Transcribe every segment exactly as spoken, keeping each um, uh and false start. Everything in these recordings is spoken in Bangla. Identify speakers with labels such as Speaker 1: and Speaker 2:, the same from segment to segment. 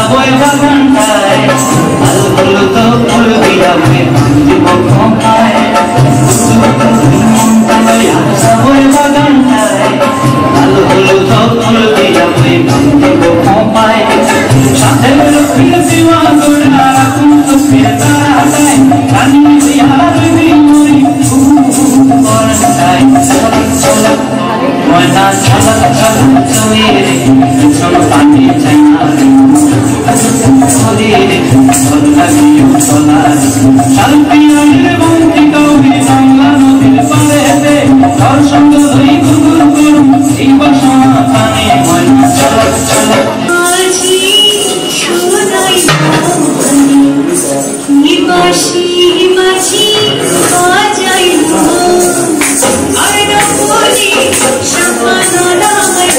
Speaker 1: বই বাগানটায় লাল হলুদ ফুল দিয়া বই দিব খোঁপায় মনটা লইয়া বই বাগানটায় লাল হলুদ ফুল দিয়া বই দিব খোঁপায় সাথে লক্ষ্মীর দিওয়া গোড়া রাখুন তো ফিরে তারাটায় রানী হইয়া রবি মরি বাগানটায় ময়না ঝলক ঝলক চুইরে শোনো পানি চাই না রে লাগিও সোনার শালপিয়ারের বন্দি কবি বাংলা নদীর পাড়েতে তার সঙ্গে হই গুগুর করুন এই বাসনা কানে ময়না ঝলক ঝলক
Speaker 2: মাঝি সোনাই নিবাসী মাঝি বাজাই আর বলি সমানা নামাই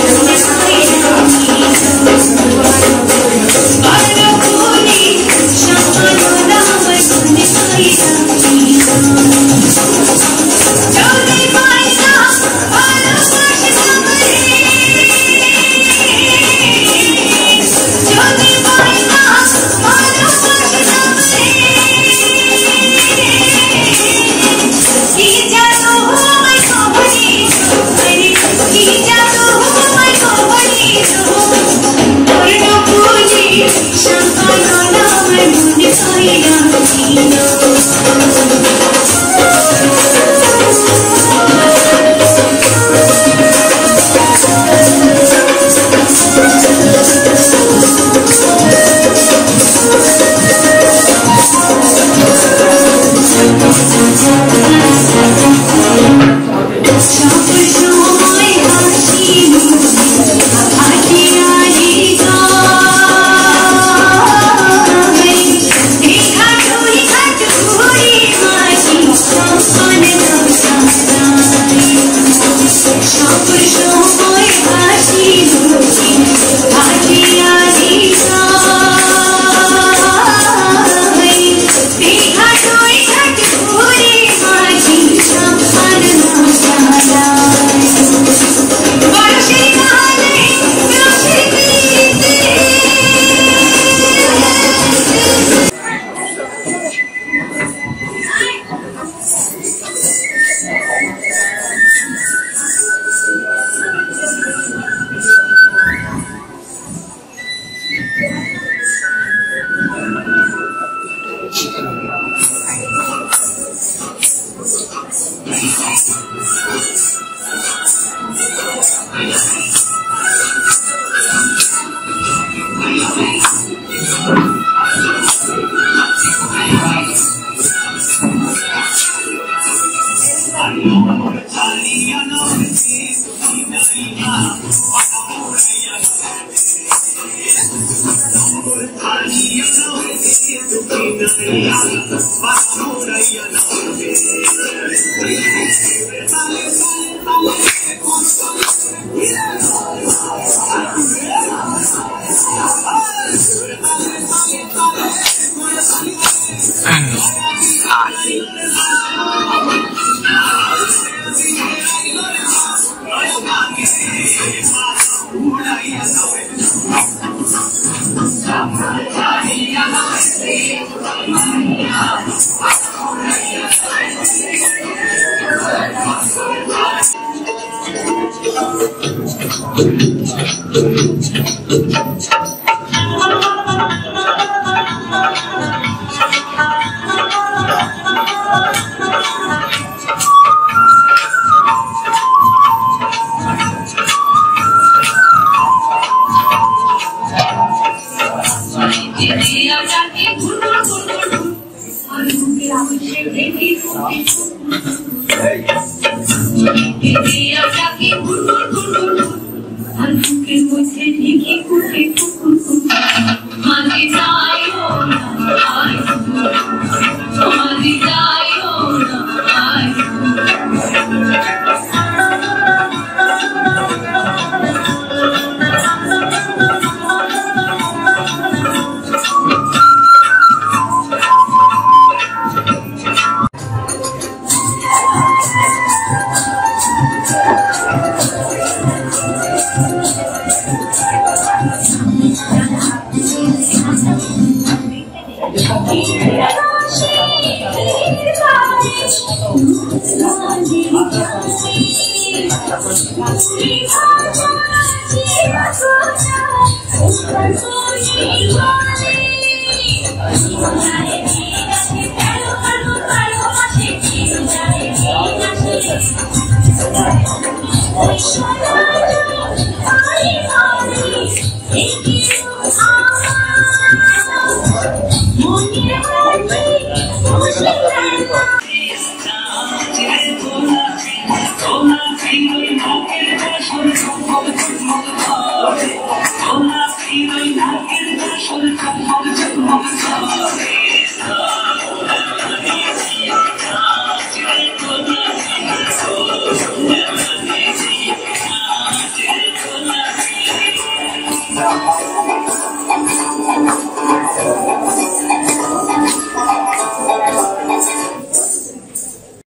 Speaker 2: Thank you.